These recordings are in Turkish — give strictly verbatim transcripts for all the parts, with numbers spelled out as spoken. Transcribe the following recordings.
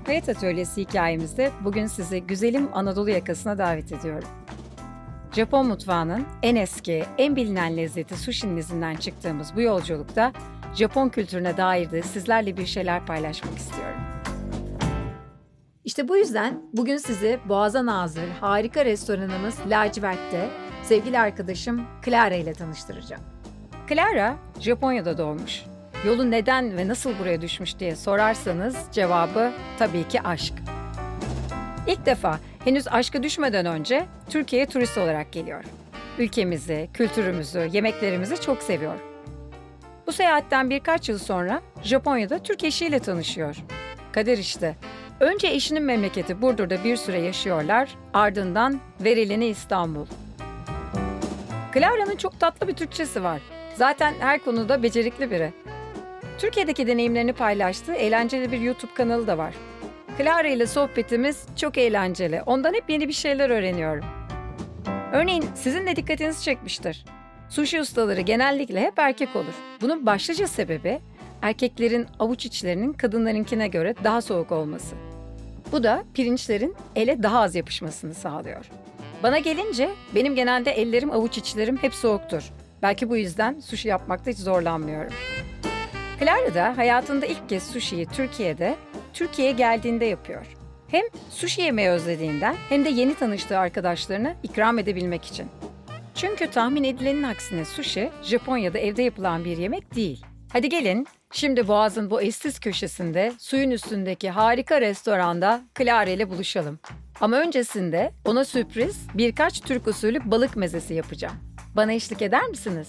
Hayat Atölyesi hikayemizde bugün sizi güzelim Anadolu yakasına davet ediyorum. Japon mutfağının en eski, en bilinen lezzeti sushi'nin izinden çıktığımız bu yolculukta Japon kültürüne dair de sizlerle bir şeyler paylaşmak istiyorum. İşte bu yüzden bugün sizi Boğaz'a nazır harika restoranımız Lacivert'te sevgili arkadaşım Clara ile tanıştıracağım. Clara, Japonya'da doğmuş. Yolu neden ve nasıl buraya düşmüş diye sorarsanız cevabı tabii ki aşk. İlk defa henüz aşka düşmeden önce Türkiye'ye turist olarak geliyor. Ülkemizi, kültürümüzü, yemeklerimizi çok seviyor. Bu seyahatten birkaç yıl sonra Japonya'da Türk eşiyle tanışıyor. Kader işte. Önce eşinin memleketi Burdur'da bir süre yaşıyorlar, ardından verileni İstanbul. Clara'nın çok tatlı bir Türkçesi var. Zaten her konuda becerikli biri. Türkiye'deki deneyimlerini paylaştığı eğlenceli bir YouTube kanalı da var. Clara ile sohbetimiz çok eğlenceli. Ondan hep yeni bir şeyler öğreniyorum. Örneğin sizin de dikkatinizi çekmiştir. Sushi ustaları genellikle hep erkek olur. Bunun başlıca sebebi erkeklerin avuç içlerinin kadınlarınkine göre daha soğuk olması. Bu da pirinçlerin ele daha az yapışmasını sağlıyor. Bana gelince benim genelde ellerim, avuç içlerim hep soğuktur. Belki bu yüzden sushi yapmakta hiç zorlanmıyorum. Clara da hayatında ilk kez sushi'yi Türkiye'de, Türkiye'ye geldiğinde yapıyor. Hem sushi yemeyi özlediğinden hem de yeni tanıştığı arkadaşlarına ikram edebilmek için. Çünkü tahmin edilenin aksine sushi, Japonya'da evde yapılan bir yemek değil. Hadi gelin, şimdi Boğaz'ın bu eşsiz köşesinde, suyun üstündeki harika restoranda Clara ile buluşalım. Ama öncesinde ona sürpriz birkaç Türk usulü balık mezesi yapacağım. Bana eşlik eder misiniz?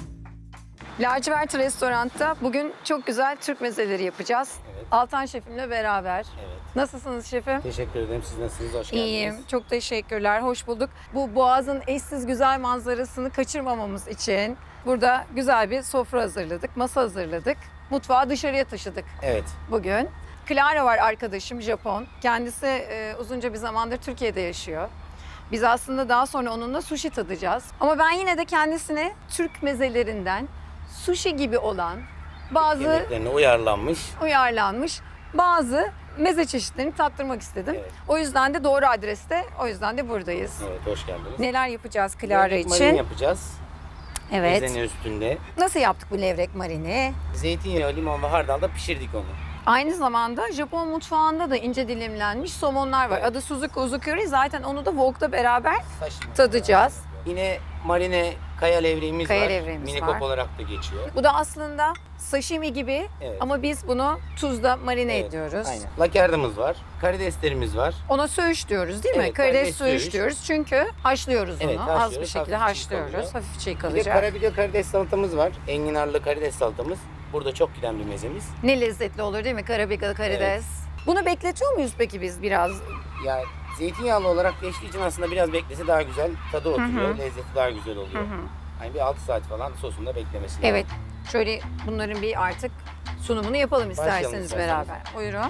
Lacivert Restorant'ta bugün çok güzel Türk mezeleri yapacağız. Evet. Altan şefimle beraber. Evet. Nasılsınız şefim? Teşekkür ederim. Siz nasılsınız? Hoş geldiniz. İyiyim. Çok teşekkürler. Hoş bulduk. Bu Boğaz'ın eşsiz güzel manzarasını kaçırmamamız için burada güzel bir sofra hazırladık, masa hazırladık. Mutfağı dışarıya taşıdık Evet. bugün. Clara var arkadaşım, Japon. Kendisi e, uzunca bir zamandır Türkiye'de yaşıyor. Biz aslında daha sonra onunla sushi tadacağız. Ama ben yine de kendisine Türk mezelerinden sushi gibi olan bazı Yemeklerine uyarlanmış. uyarlanmış bazı meze çeşitlerini tattırmak istedim. Evet. O yüzden de doğru adreste, o yüzden de buradayız. Evet, hoş geldiniz. Neler yapacağız Clara Levrek için? marin yapacağız. Evet. Mezene üstünde. Nasıl yaptık bu levrek marini? Zeytinyağı, limon ve hardalda pişirdik onu. Aynı zamanda Japon mutfağında da ince dilimlenmiş somonlar var. Evet. Adı Suzuki Uzukuri. Zaten onu da wok'ta beraber Saçma. tadacağız. Yine marine kaya levreğimiz Kaya var. levreğimiz Minikop var. olarak da geçiyor. Bu da aslında sashimi gibi Evet. ama biz bunu tuzda marine Evet, ediyoruz. Aynen. Lakardımız var. Karideslerimiz var. Ona söğüş diyoruz değil mi? Evet, Karides karides söğüş söğüş. diyoruz çünkü haşlıyoruz onu. Evet, Az haşlıyoruz, bir şekilde hafif çiğ haşlıyoruz. kalıyor. Hafif çiğ Bir de kalacak. karabiber karides salatamız var. Enginarlı karides salatamız. Burada çok giden bir mezemiz. Ne lezzetli olur değil mi? Karabiberi, karides. Evet. Bunu bekletiyor muyuz peki biz biraz? Ya zeytinyağlı olarak geçtiği için aslında biraz beklese daha güzel tadı oturuyor. Hı hı. Lezzeti daha güzel oluyor. Hı hı. Yani bir altı saat falan sosunda beklemesi lazım. Evet. Şöyle bunların bir artık sunumunu yapalım Başlayalım isterseniz isterseniz. beraber. Buyurun.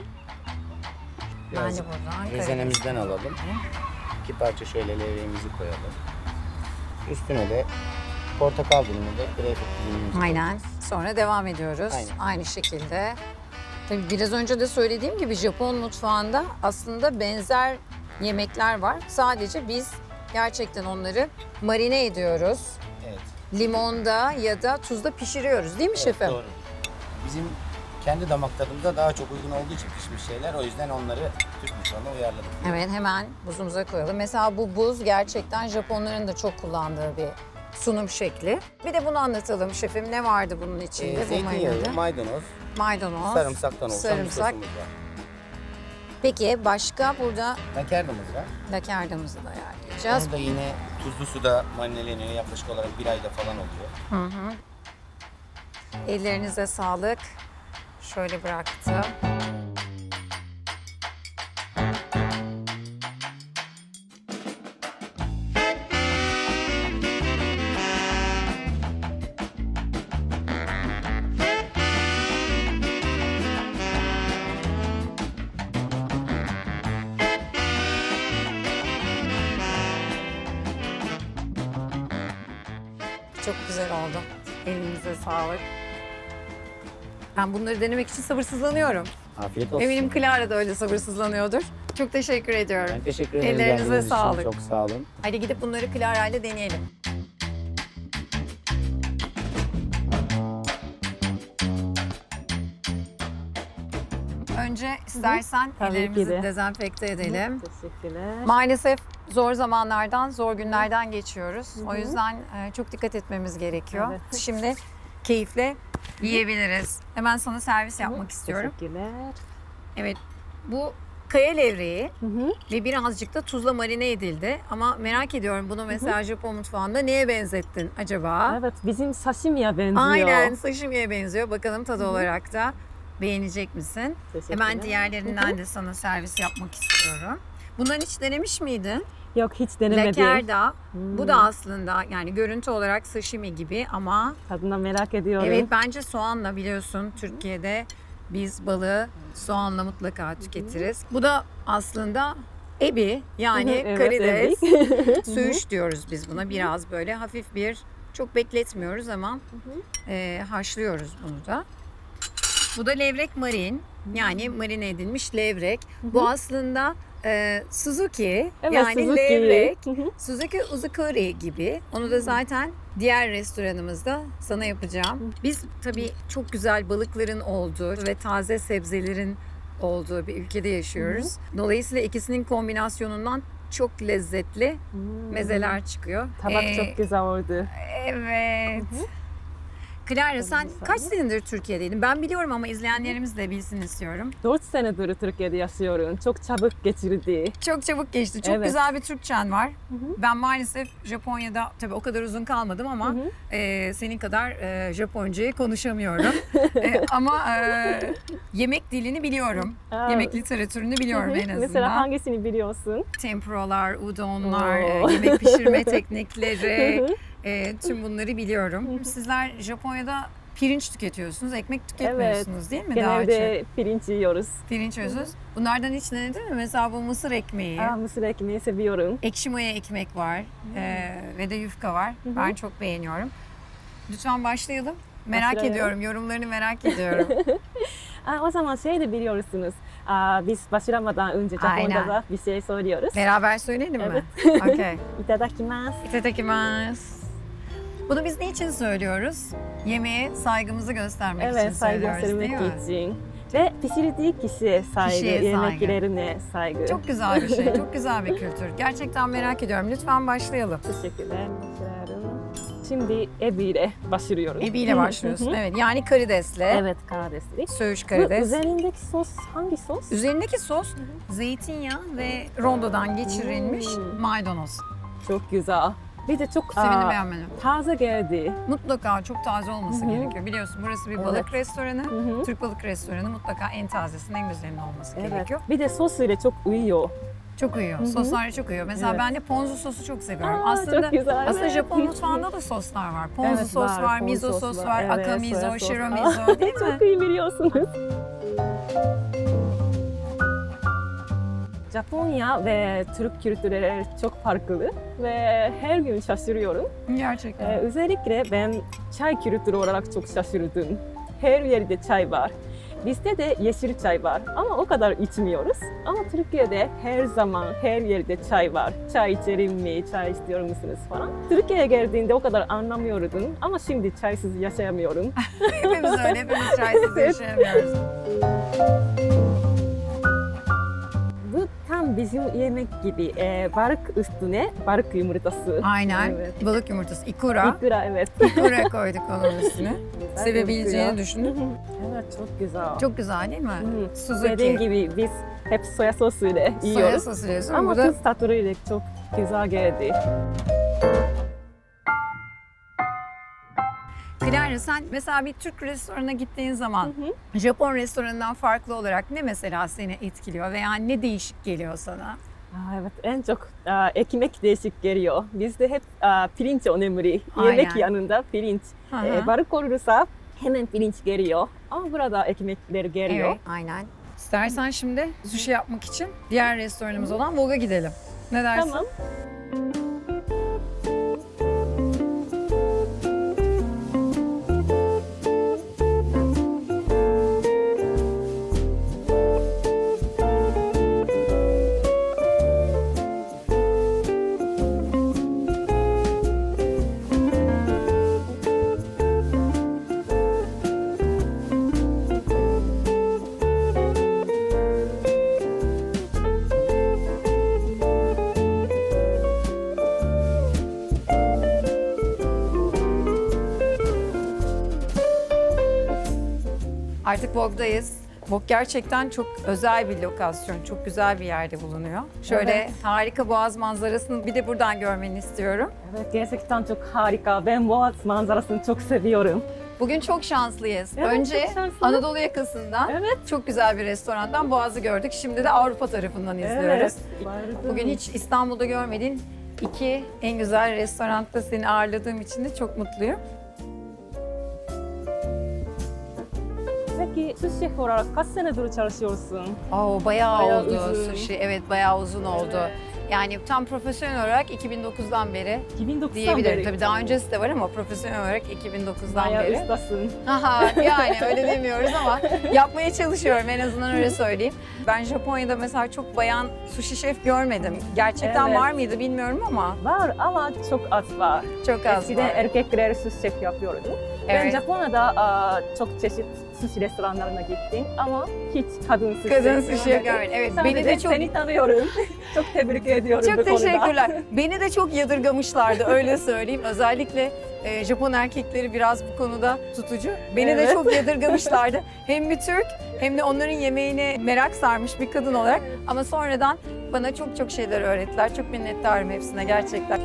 Ben Biraz de buradan mezenemizden alalım. İki parça şöyle levreğimizi koyalım. Üstüne de portakal dilimi de greyfurt dilimimizi Aynen. Sonra devam ediyoruz. Aynen. Aynı şekilde. Tabii biraz önce de söylediğim gibi Japon mutfağında aslında benzer yemekler var. Sadece biz gerçekten onları marine ediyoruz. Evet. Limonda ya da tuzda pişiriyoruz değil mi Evet, şefim? doğru. Bizim kendi damak tadımıza daha çok uygun olduğu için pişmiş şeyler. O yüzden onları Türk mutfağına uyarladık. Evet, hemen buzumuza koyalım. Mesela bu buz gerçekten Japonların da çok kullandığı bir sunum şekli. Bir de bunu anlatalım şefim. Ne vardı bunun içinde? Ee, bu zeytinyağı, marinede? maydanoz, Maydanoz, sarımsaktan oluşan bir sarımsak. sosumuz var. Peki başka burada Lakardımız var. lakardamızı da ayarlayacağız. Onu da yine tuzlu suda marineleniyor. Yaklaşık olarak bir ayda falan oluyor. Hı hı. Ellerinize sağlık. Şöyle bıraktım. Çok güzel oldu. Elinize sağlık. Ben bunları denemek için sabırsızlanıyorum. Afiyet olsun. Eminim Clara da öyle sabırsızlanıyordur. Çok teşekkür ediyorum. Ben teşekkür ederim. Ellerinize geldiğiniz için. sağlık. Çok sağ olun. Hadi gidip bunları Clara ile deneyelim. Önce istersen Tabii ki ellerimizi de. dezenfekte edelim. Teşekkürler. Maalesef zor zamanlardan, zor günlerden geçiyoruz. O yüzden e, çok dikkat etmemiz gerekiyor. Evet. Şimdi keyifle yiyebiliriz. Hemen sana servis yapmak istiyorum. Teşekkürler. Evet, bu kaya levreği Hı hı. ve birazcık da tuzla marine edildi. Ama merak ediyorum bunu mesela Japon mutfağında neye benzettin acaba? Evet, bizim sashimi'ye benziyor. Aynen, sashimi'ye benziyor. Bakalım tadı olarak da beğenecek misin? Teşekkürler. Hemen diğerlerinden de sana servis yapmak istiyorum. Bundan hiç denemiş miydin? Yok, hiç denemedim. Lakerda. Hmm. Bu da aslında yani görüntü olarak sashimi gibi ama Tadına merak ediyorum. evet bence soğanla biliyorsun Türkiye'de biz balığı soğanla mutlaka tüketiriz. Bu da aslında ebi yani Evet, karides, evet. söğüş diyoruz biz buna. Biraz böyle hafif bir çok bekletmiyoruz ama e, haşlıyoruz bunu da. Bu da levrek marin yani marine edilmiş levrek. Bu aslında e, Suzuki Evet, yani Suzuki. levrek. Hı hı. Suzuki Uzukuri gibi. Onu da zaten diğer restoranımızda sana yapacağım. Biz tabii çok güzel balıkların olduğu ve taze sebzelerin olduğu bir ülkede yaşıyoruz. Dolayısıyla ikisinin kombinasyonundan çok lezzetli Hmm. mezeler çıkıyor. Tabak Ee, çok güzel oldu. Evet. Clara sen güzel. kaç senedir Türkiye'deydin? Ben biliyorum ama izleyenlerimiz de bilsin istiyorum. dört senedir Türkiye'de yaşıyorum. Çok çabuk geçirdi. Çok çabuk geçti. Çok Evet. güzel bir Türkçen var. Ben maalesef Japonya'da tabii o kadar uzun kalmadım ama Hı hı. e, senin kadar e, Japoncayı konuşamıyorum. E, ama e, yemek dilini biliyorum. Aa. Yemek literatürünü biliyorum en azından. Mesela hangisini biliyorsun? Tempuralar, udonlar, e, Oo. yemek pişirme teknikleri, e, tüm bunları biliyorum. Sizler Japonya'da pirinç tüketiyorsunuz, ekmek tüketmiyorsunuz değil mi daha çok? Genelde pirinç yiyoruz. Pirinç yiyorsunuz. Bunlardan hiç denedin mi? Mesela bu mısır ekmeği. Aa, mısır ekmeği seviyorum. Ekşi maya ekmek var e, ve de yufka var. Ben çok beğeniyorum. Lütfen başlayalım. Merak Başlayalım. ediyorum, yorumlarını merak ediyorum. Aa, o zaman şey de biliyorsunuz. Aa, biz başlamadan önce Aynen. Japonca'da bir şey söylüyoruz. Beraber söyleyelim mi? Evet. Okey. İtadakimasu. İtadakimasu. Bunu biz niçin söylüyoruz? Yemeğe saygımızı göstermek için Evet, saygı söylüyoruz değil göstermek mi? için. Ve pişirdiği kişiye saygı, Kişiye saygı. yemeklerine saygı. Çok güzel bir şey, çok güzel bir kültür. Gerçekten merak ediyorum. Lütfen başlayalım. Teşekkürler. Başarıyorum. Şimdi ebi ile başlıyoruz. Ebi ile başlıyorsun. Hı hı. Evet, yani karidesle. Evet, karidesli. Söğüş Bu karides. üzerindeki sos hangi sos? Üzerindeki sos zeytinyağı ve rondodan geçirilmiş Hmm. maydanoz. Çok güzel. Bir de çok Sevindim aa, beğenmedim. taze geldi. Mutlaka çok taze olması Hı hı. gerekiyor. Biliyorsun burası bir Evet. balık restoranı. Hı hı. Türk balık restoranı mutlaka en tazesinin en güzelinin olması Evet. gerekiyor. Bir de sos ile çok uyuyor. Çok uyuyor. Hı hı. Soslar çok uyuyor. Mesela Evet. ben de ponzu sosu çok seviyorum. Aa, aslında çok güzel, aslında evet. Japon mutfağında da soslar var. Ponzu Evet, sos var, var, ponzu miso sos sos var. var, Evet, akamizo, soya sos. shiramizo değil mi? Çok iyi biliyorsunuz. Japonya ve Türk kültürleri çok farklı ve her gün şaşırıyorum. Gerçekten. Ee, özellikle ben çay kültürü olarak çok şaşırdım. Her yerde çay var. Bizde de yeşil çay var ama o kadar içmiyoruz. Ama Türkiye'de her zaman her yerde çay var. Çay içerim mi, çay istiyor musunuz falan. Türkiye'ye geldiğinde o kadar anlamıyordum ama şimdi çaysız yaşayamıyorum. Hepimiz öyle, hepimiz çaysız yaşayamıyoruz. Bu tam bizim yemek gibi. Ee, balık üstüne balık yumurtası. Aynen. Evet. Balık yumurtası, ikura. İkra, evet. İkura koyduk onun üstüne. Güzel Sevebileceğini gözüküyor. düşündüm. Evet, çok güzel. Çok güzel değil mi? Hı. Suzuki. Dediğim gibi biz hep soya sosuyla Soya yiyoruz. sosu diyorsun. Ama Burada tuz tatlarıyla çok güzel geldi. Clara sen mesela bir Türk restoranına gittiğin zaman Japon restoranından farklı olarak ne mesela seni etkiliyor veya ne değişik geliyor sana? Aa, evet, en çok aa, ekmek değişik geliyor. Bizde hep aa, pirinç önemli. Aynen. Yemek yanında pirinç. Hı hı. Ee, balık olursa hemen pirinç geliyor. Ama burada ekmekler geliyor. Evet, aynen. İstersen şimdi sushi yapmak için diğer restoranımız olan Vogue'a gidelim. Ne dersin? Tamam. Artık Vogue'dayız. Vogue gerçekten çok özel bir lokasyon, çok güzel bir yerde bulunuyor. Şöyle Evet. harika boğaz manzarasını bir de buradan görmeni istiyorum. Evet, gerçekten çok harika. Ben boğaz manzarasını çok seviyorum. Bugün çok şanslıyız. Evet, Önce çok şanslı. Anadolu yakasından Evet. çok güzel bir restorandan Boğaz'ı gördük. Şimdi de Avrupa tarafından izliyoruz. Evet. Bugün hiç İstanbul'da görmediğin iki en güzel restoranda seni ağırladığım için de çok mutluyum. Peki, sushi şef olarak kaç senedir çalışıyorsun? Oo, bayağı, Bayağı oldu uzun. sushi. Evet, bayağı uzun oldu. Evet. Yani tam profesyonel olarak iki bin dokuzdan beri iki bin dokuzdan diyebilirim. beri. Tabii daha öncesi de var ama profesyonel olarak iki bin dokuzdan Bayağı beri. ustasın. Aha, yani öyle demiyoruz ama yapmaya çalışıyorum, en azından öyle söyleyeyim. Ben Japonya'da mesela çok bayan sushi şef görmedim. Gerçekten Evet. var mıydı bilmiyorum ama Var ama çok az var. çok az Eskiden var. erkekler sushi şef yapıyordu. Ben Evet. Japonya'da aa, çok çeşit sushi restoranlarına gittim ama hiç kadın sushi Kadın şef sushi görmedim. görmedim. Evet, Sadece beni de çok seni tanıyorum. Çok tebrik ediyorum bu çok konuda. teşekkürler. Beni de çok yadırgamışlardı, öyle söyleyeyim. Özellikle e, Japon erkekleri biraz bu konuda tutucu. Beni de Evet. çok yadırgamışlardı. Hem bir Türk hem de onların yemeğine merak sarmış bir kadın olarak. Ama sonradan bana çok çok şeyler öğrettiler. Çok minnettarım hepsine gerçekten.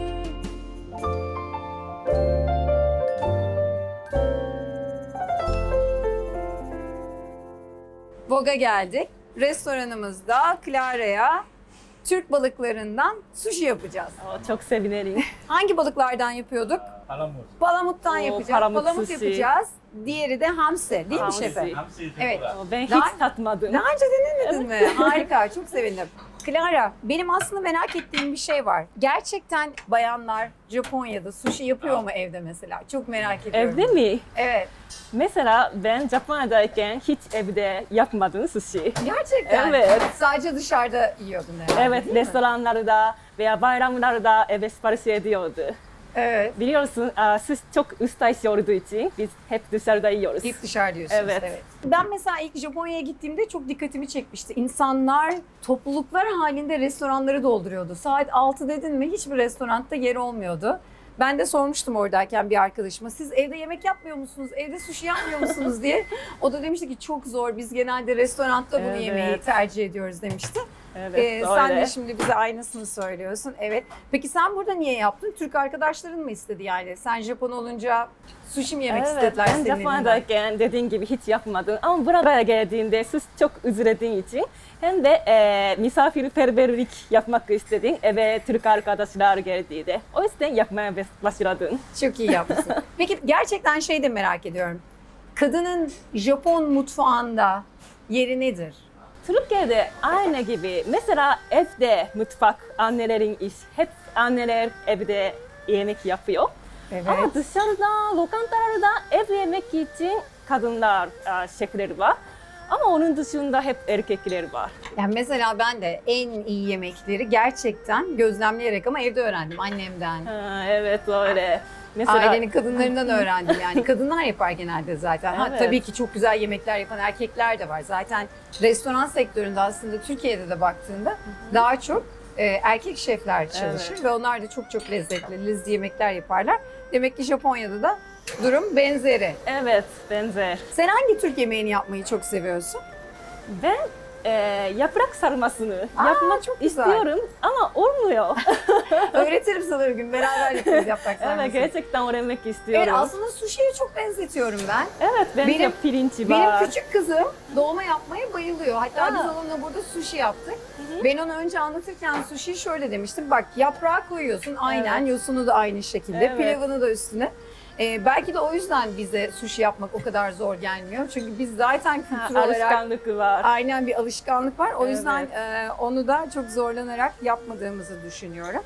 Vogue'a geldik. Restoranımızda Clara'ya Türk balıklarından sushi yapacağız. Aa, çok sevinirim. Hangi balıklardan yapıyorduk? Palamut. Palamuttan Oo, yapacağız. palamut Palamut sushi. yapacağız. Diğeri de hamsi, değil mi Hamsi. şefim? Hamsi Evet. tempura. Ben hiç Daha- tatmadım. Daha önce denemedin mi? Harika, çok sevindim. Clara, benim aslında merak ettiğim bir şey var. Gerçekten bayanlar Japonya'da sushi yapıyor mu evde mesela? Çok merak ediyorum. Evde mi? Evet. Mesela ben Japonya'dayken hiç evde yapmadım sushi. Gerçekten. Evet. Sadece dışarıda yiyordun herhalde. Evet, değil mi? restoranlarda veya bayramlarda eve sipariş ediyordu. Evet. Biliyorsun, aa, sushi çok usta işi olduğu için biz hep dışarıda yiyoruz. Hep dışarıda yiyorsunuz. Evet. Ben mesela ilk Japonya'ya gittiğimde çok dikkatimi çekmişti. İnsanlar topluluklar halinde restoranları dolduruyordu. Saat altı dedin mi hiçbir restoranda yer olmuyordu. Ben de sormuştum oradayken bir arkadaşıma, siz evde yemek yapmıyor musunuz, evde sushi yapmıyor musunuz diye. O da demişti ki çok zor, biz genelde restoranda bunu Evet. yemeyi tercih ediyoruz demişti. Evet, Ee, sen öyle. de şimdi bize aynısını söylüyorsun. Evet. Peki sen burada niye yaptın? Türk arkadaşların mı istedi yani? Sen Japon olunca sushi mi yemek Evet, istediler ben senin elinden? Japonya'dayken dediğin gibi hiç yapmadım. Ama buraya geldiğinde sushi çok üzülediğim için hem de e, misafirperverlik yapmak istedim. Eve Türk arkadaşlar geldiğinde. O yüzden yapmaya başladım. Çok iyi yapmışsın. Peki gerçekten şey de merak ediyorum. Kadının Japon mutfağında yeri nedir? Türkiye'de aynı gibi. Mesela evde mutfak, annelerin iş. Hep anneler evde yemek yapıyor. Ama dışarıda, lokantalarda ev yemek için kadınlar, e, şefler var. Ama onun dışında hep erkekler var. Yani mesela ben de en iyi yemekleri gerçekten gözlemleyerek ama evde öğrendim annemden. Ha, evet öyle. Mesela Ailenin kadınlarından öğrendim yani. Kadınlar yapar genelde zaten. Ha, Evet. tabii ki çok güzel yemekler yapan erkekler de var. Zaten restoran sektöründe aslında Türkiye'de de baktığında daha çok e, erkek şefler çalışır Evet. ve onlar da çok çok lezzetli, lezzetli yemekler yaparlar. Demek ki Japonya'da da durum benzeri. evet, benzer. Sen hangi Türk yemeğini yapmayı çok seviyorsun? Ben e, yaprak sarmasını Aa, yapmak çok güzel. istiyorum ama olmuyor. Öğretirim sana bir gün. Beraber yaparız yaprak Evet, sarmasını. gerçekten öğrenmek istiyorum. Evet, aslında sushi'ye çok benzetiyorum ben. Evet, bence Benim- pirinci Benim var. küçük kızım dolma yapmaya bayılıyor. Hatta Aa. biz onunla burada sushi yaptık. Ben ona önce anlatırken sushi şöyle demiştim. Bak yaprağı koyuyorsun aynen, Evet. yosunu da aynı şekilde, Evet. pilavını da üstüne. Ee, belki de o yüzden bize sushi yapmak o kadar zor gelmiyor. Çünkü biz zaten Ha, kültür olarak alışkanlık var. aynen bir alışkanlık var. O Evet. yüzden e, onu da çok zorlanarak yapmadığımızı düşünüyorum.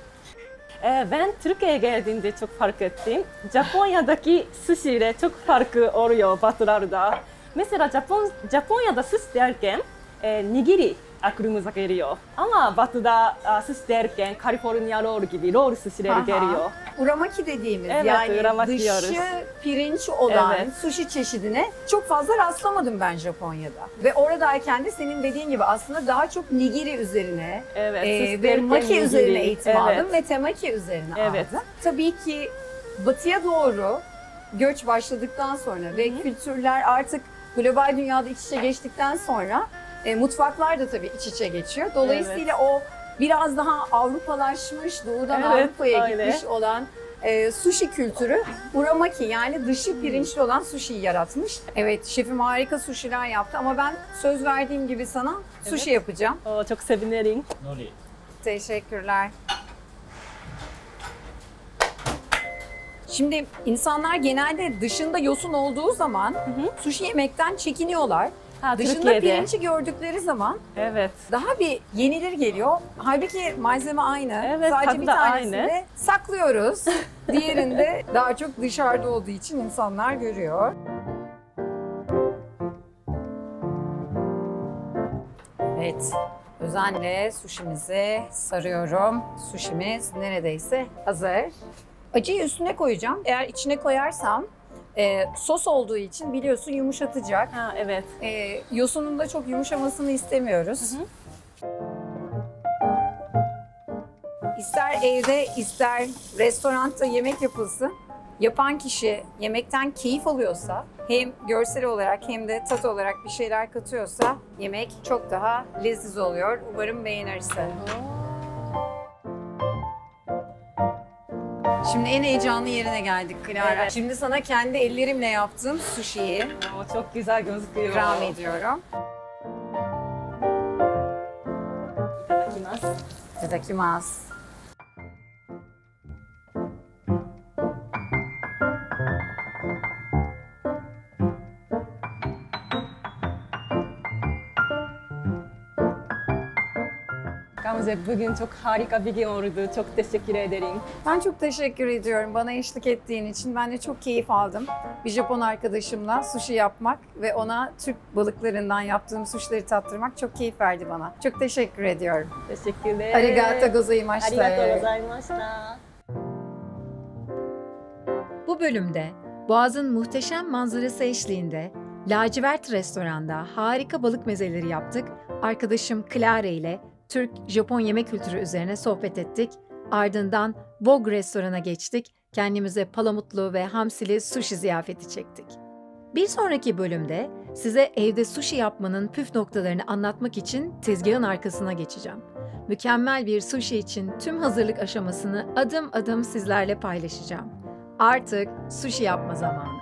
Ee, ben Türkiye'ye geldiğimde çok fark ettim. Japonya'daki sushi ile çok farkı oluyor batılarda. Mesela Japon, Japonya'da sushi derken e, nigiri aklımıza geliyor. Ama batıda a, sushi derken Kaliforniya roll gibi roll sushileri Aha. geliyor. Uramaki dediğimiz Evet, yani uramaki dışı diyoruz. pirinç olan Evet. sushi çeşidine çok fazla rastlamadım ben Japonya'da. Ve oradayken de senin dediğin gibi aslında daha çok nigiri üzerine Evet, e, sushi ve derken maki nigiri. üzerine eğitim Evet. aldım ve temaki üzerine Evet. aldım. Tabii ki batıya doğru göç başladıktan sonra ve kültürler artık global dünyada iç içe geçtikten sonra e, mutfaklar da tabii iç içe geçiyor. Dolayısıyla o biraz daha Avrupalaşmış, doğudan Evet, Avrupa'ya öyle. gitmiş olan e, sushi kültürü uramaki yani dışı pirinçli olan sushi'yi yaratmış. Evet, şefim harika sushi'ler yaptı ama ben söz verdiğim gibi sana sushi yapacağım. Oo, çok sevinirim. Teşekkürler. Şimdi insanlar genelde dışında yosun olduğu zaman sushi yemekten çekiniyorlar. Ha, Dışında Türkiye'de. pirinci gördükleri zaman Evet. daha bir yenilir geliyor. Halbuki malzeme aynı. Evet, Sadece tadı bir da tanesini aynı. saklıyoruz. Diğerinde daha çok dışarıda olduğu için insanlar görüyor. Evet. Özenle sushimizi sarıyorum. Sushimiz neredeyse hazır. Acıyı üstüne koyacağım. Eğer içine koyarsam e, sos olduğu için biliyorsun yumuşatacak. Ha, evet. E, yosunun da çok yumuşamasını istemiyoruz. Hı hı. İster evde ister restoranda yemek yapılsın. Yapan kişi yemekten keyif alıyorsa, hem görsel olarak hem de tat olarak bir şeyler katıyorsa yemek çok daha leziz oluyor. Umarım beğenirsin. Şimdi en heyecanlı yerine geldik Clara. Evet. Şimdi sana kendi ellerimle yaptığım sushi'yi Oo, çok güzel gözüküyor. ikram ediyorum. İtadakimasu. Itadakimasu. Gamze, bugün çok harika bir gün oldu. Çok teşekkür ederim. Ben çok teşekkür ediyorum bana eşlik ettiğin için. Ben de çok keyif aldım. Bir Japon arkadaşımla sushi yapmak ve ona Türk balıklarından yaptığım sushi'leri tattırmak çok keyif verdi bana. Çok teşekkür ediyorum. Teşekkürler. Arigato gozaimashita. Arigato gozaimashita. Bu bölümde Boğaz'ın muhteşem manzarası eşliğinde Lacivert Restoran'da harika balık mezeleri yaptık. Arkadaşım Clara ile Türk-Japon yemek kültürü üzerine sohbet ettik. Ardından Vogue restorana geçtik. Kendimize palamutlu ve hamsili sushi ziyafeti çektik. Bir sonraki bölümde size evde sushi yapmanın püf noktalarını anlatmak için tezgahın arkasına geçeceğim. Mükemmel bir sushi için tüm hazırlık aşamasını adım adım sizlerle paylaşacağım. Artık sushi yapma zamanı.